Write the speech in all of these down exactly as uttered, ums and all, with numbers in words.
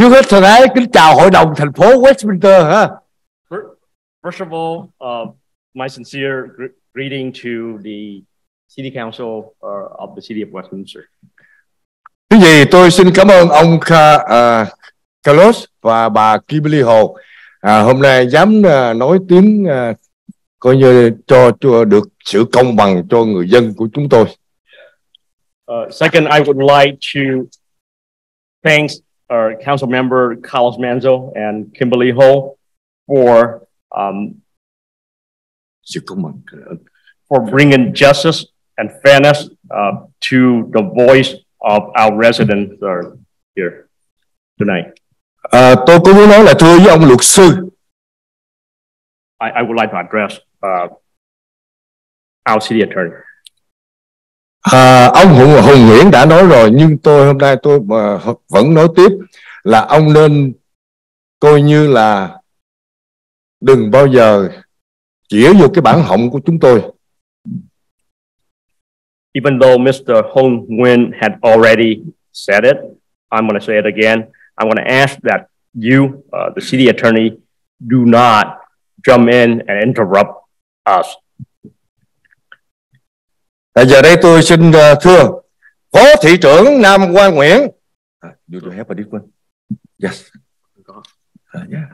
Trước hết thân ái kính chào hội đồng thành phố Westminster ha. First of all, uh, my sincere greeting to the City Council uh, of the City of Westminster. Thứ gì tôi xin cảm ơn ông uh, Carlos và bà Kimberly Hồ à, hôm nay dám uh, nói tiếng uh, coi như cho, cho được sự công bằng cho người dân của chúng tôi. Uh, second, I would like to thank our council member Carlos Manzo and Kimberly Ho for um, sự công bằng for bringing justice and fairness uh, to the voice of our residents uh, here tonight. À, tôi cũng muốn nói là thưa với ông luật sư. I, I would like to address uh, our city attorney. À, ông Hùng, Hùng Nguyễn đã nói rồi, nhưng tôi hôm nay tôi mà vẫn nói tiếp là ông nên coi như là đừng bao giờ chĩa vô cái bản họng của chúng tôi. Even though Mister Hong Nguyen had already said it, I'm going to say it again. I'm going to ask that you, uh, the city attorney, do not jump in and interrupt us. À, giờ đây tôi xin uh, thưa Phó thị trưởng Nam Quang Nguyễn. Uh, do you have a different? Yes. Uh, yeah.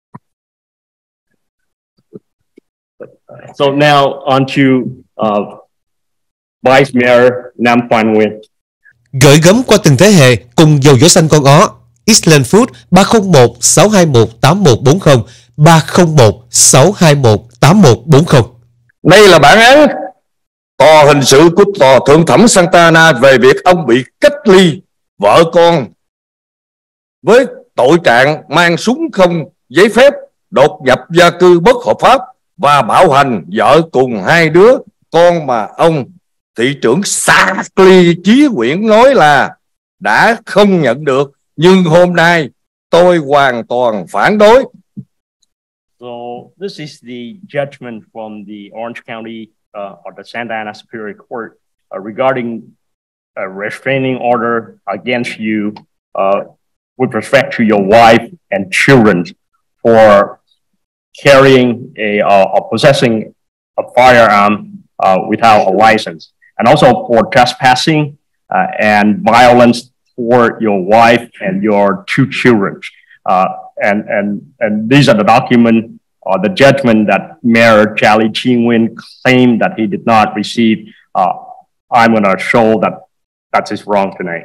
So now on to uh, Vice Mayor Nam Quang Nguyen. Gửi gắm qua từng thế hệ cùng dầu dỗ xanh con ó. Island Food ba không một sáu hai một tám một bốn không ba không một sáu hai một tám một bốn không. Đây là bản án tòa hình sự của tòa thượng thẩm Santa Ana về việc ông bị cách ly vợ con với tội trạng mang súng không giấy phép, đột nhập gia cư bất hợp pháp và bạo hành vợ cùng hai đứa con mà ông thị trưởng Sackley Chí Nguyễn nói là đã không nhận được, nhưng hôm nay tôi hoàn toàn phản đối. So this is the judgment from the Orange County uh, or the Santa Ana Superior Court uh, regarding a restraining order against you uh, with respect to your wife and children for carrying a uh, or possessing a firearm uh, without a license, and also for trespassing uh, and violence for your wife and your two children. Uh, and, and, and these are the documents or the judgment that Mayor Charlie Chi Nguyen claimed that he did not receive. Uh, I'm going to show that that is wrong tonight.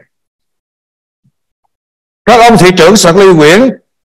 Các ông thị trưởng Sackley Nguyễn,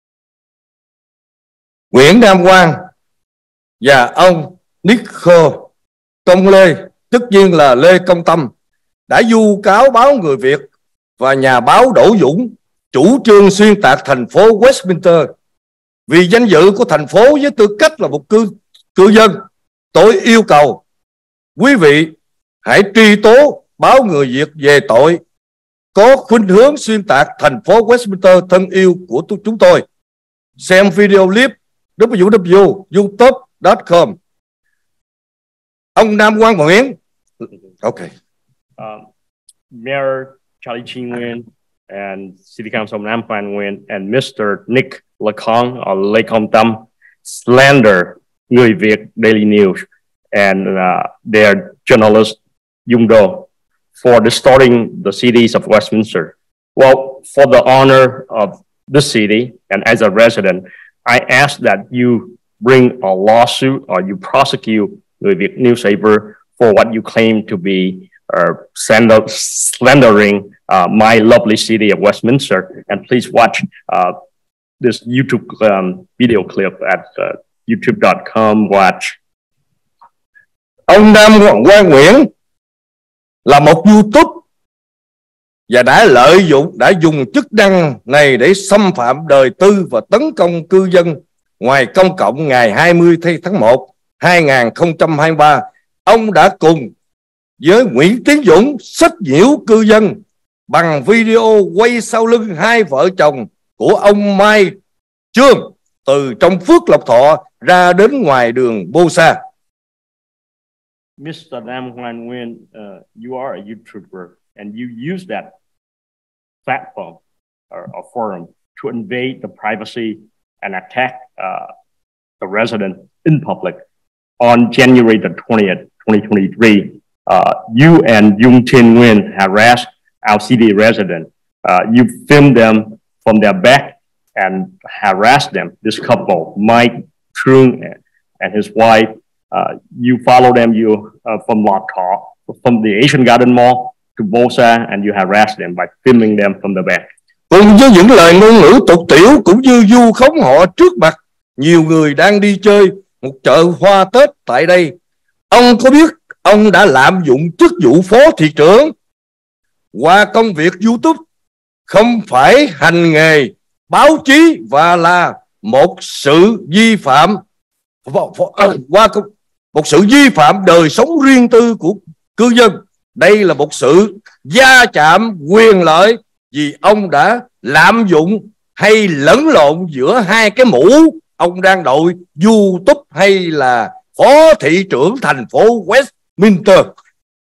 Nguyễn Nam Quang và ông Nico Công Lê, tất nhiên là Lê Công Tâm, đã vu cáo báo Người Việt và nhà báo Đỗ Dũng chủ trương xuyên tạc thành phố Westminster vì danh dự của thành phố với tư cách là một cư cư dân. Tôi yêu cầu quý vị hãy truy tố báo Người Việt về tội có khuynh hướng xuyên tạc thành phố Westminster thân yêu của chúng tôi. Xem video clip w w w chấm youtube chấm com. Ông Nam Quang Nguyễn. Okay. Um, Mayor Charlie Chi Nguyen and City Council Nam Quang Nguyen and Mister Nick Lacong or Lê Công Tâm slander Người Việt Daily News and uh, their journalist Dung Do for distorting the cities of Westminster. Well, for the honor of the city and as a resident, I ask that you bring a lawsuit or you prosecute Người Việt newspaper for what you claim to be uh, slandering uh, my lovely city of Westminster. And please watch uh, this YouTube um, video clip at uh, youtube dot com. Watch. Ông Nam Quang Nguyễn là một YouTube và đã lợi dụng, đã dùng chức năng này để xâm phạm đời tư và tấn công cư dân ngoài công cộng. Ngày hai mươi tháng một hai nghìn không trăm hai mươi ba, ông đã cùng với Nguyễn Tiến Dũng sách nhiễu cư dân bằng video quay sau lưng hai vợ chồng của ông Mai Trương từ trong Phước Lộc Thọ ra đến ngoài đường Bô Sa. Mister Nam Quang Nguyen, uh, you are a YouTuber and you use that platform or, or forum to invade the privacy and attack uh, the resident in public. On January the twentieth, twenty twenty-three, uh, you and Yung Tin Nguyen harassed our city resident. Uh, you filmed them from their back and harassed them. This couple, Mike Trung and his wife, uh, you follow them you uh, from Lọt Thọ, from the Asian Garden Mall to Bosa, and you harass them by filming them from the back. Cùng với những lời ngôn ngữ tục tiểu cũng như vu khống họ trước mặt nhiều người đang đi chơi một chợ hoa Tết tại đây, ông có biết ông đã lạm dụng chức vụ phó thị trưởng qua công việc YouTube, không phải hành nghề báo chí và là một sự vi phạm qua một sự vi phạm đời sống riêng tư của cư dân. Đây là một sự va chạm quyền lợi vì ông đã lạm dụng hay lẫn lộn giữa hai cái mũ ông đang đội, YouTube hay là phó thị trưởng thành phố Westminster.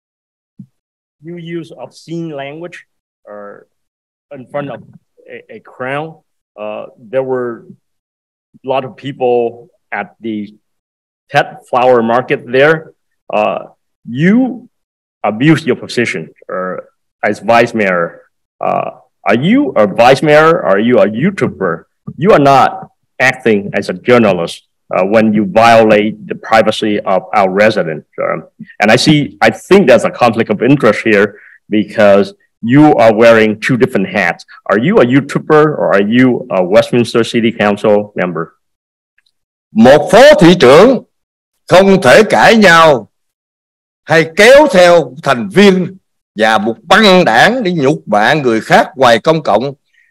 You use obscene language or in front of a, a crowd. Uh, there were a lot of people at the Tet Flower Market there. Uh, you abuse your position or as vice mayor. Uh, are you a vice mayor or are you a YouTuber? You are not acting as a journalist uh, when you violate the privacy of our residents. Um, and I see, I think there's a conflict of interest here because you are wearing two different hats. Are you a YouTuber or are you a Westminster City Council member? Một phó thị trưởng không thể cãi nhau hay kéo theo thành viên và một băng đảng để nhục mạ người khác ngoài công cộng.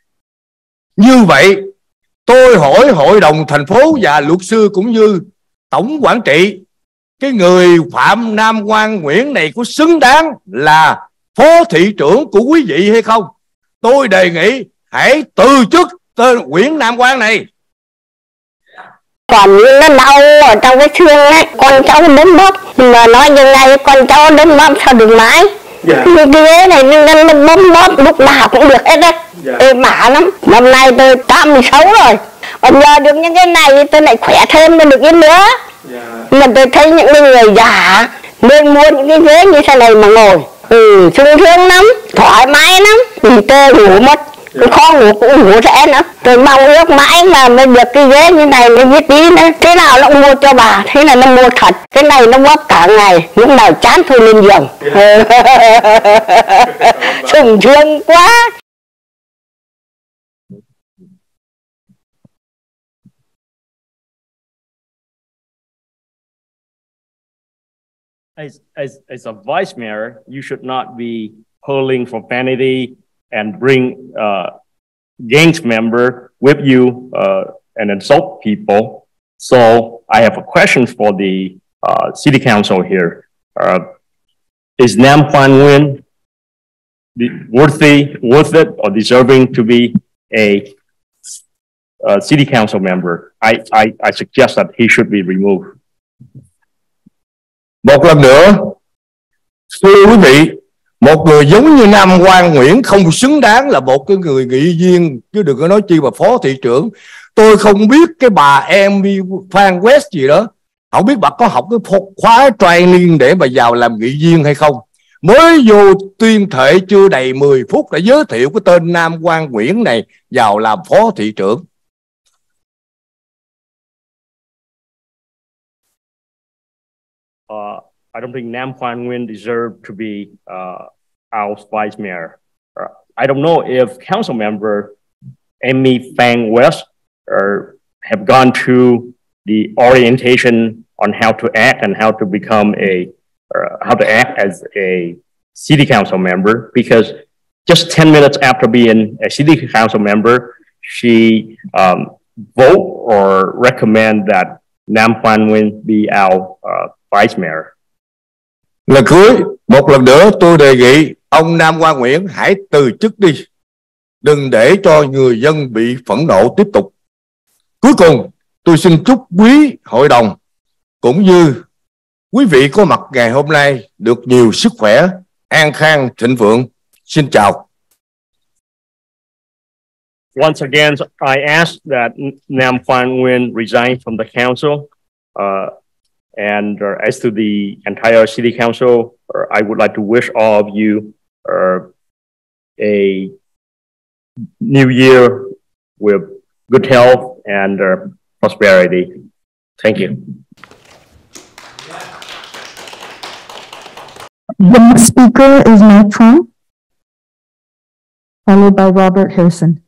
Như vậy, tôi hỏi hội đồng thành phố và luật sư cũng như tổng quản trị, cái người Phạm Nam Quang Nguyễn này có xứng đáng là phó thị trưởng của quý vị hay không? Tôi đề nghị hãy từ chức tên Nguyễn Nam Quang này. Còn nó đau ở trong cái xương ấy, con cháu đến bóp, mà nói như này con cháu đến bóp sao được mãi. Dạ. Cái ghế này nó, nó bóp bóp lúc nào cũng được hết đấy. Dạ. Ê bả lắm. Năm nay tôi tám mươi sáu rồi. Còn nhờ được những cái này tôi lại khỏe thêm được cái nữa. Dạ. Mà tôi thấy những người già nên mua những cái ghế như thế này mà ngồi. Ừ, sung sướng lắm, thoải mái lắm. Thì tôi ngủ mất. Tôi khó ngủ cũng ngủ rẽ nữa. Tôi mong ước mãi mà mới được cái ghế như này mới biết tí nữa. Thế nào nó cũng mua cho bà, thế là nó mua thật. Cái này nó bóp cả ngày, lúc nào chán thôi lên giường. Sung sướng quá. As, as, as a vice mayor, you should not be hurling for vanity and bring uh, gangs member with you uh, and insult people. So I have a question for the uh, city council here. Uh, is Nam Quan Nguyen worthy, worth it or deserving to be a uh, city council member? I, I, I suggest that he should be removed. Một lần nữa, thưa quý vị, một người giống như Nam Quang Nguyễn không xứng đáng là một cái người nghị viên, chứ đừng có nói chi mà phó thị trưởng. Tôi không biết cái bà em Phan West gì đó, không biết bà có học cái khóa training để mà vào làm nghị viên hay không. Mới vô tuyên thệ chưa đầy mười phút đã giới thiệu cái tên Nam Quang Nguyễn này vào làm phó thị trưởng. Uh, I don't think Nam Quan Nguyen deserved to be uh, our vice mayor. Uh, I don't know if council member Amy Phang West uh, have gone through the orientation on how to act and how to become a, uh, how to act as a city council member, because just ten minutes after being a city council member, she um, vote or recommend that Nam Quan Nguyen be our uh, vice mayor. Lần cuối, một lần nữa tôi đề nghị ông Nam Quang Nguyễn hãy từ chức đi. Đừng để cho người dân bị phẫn nộ tiếp tục. Cuối cùng, tôi xin chúc quý hội đồng cũng như quý vị có mặt ngày hôm nay được nhiều sức khỏe, an khang, thịnh vượng. Xin chào. once again, I ask that Nam Quan Nguyen resign from the council. Uh, and uh, as to the entire city council, uh, I would like to wish all of you uh, a new year with good health and uh, prosperity. Thank you. The next speaker is Matt Trump, followed by Robert Harrison.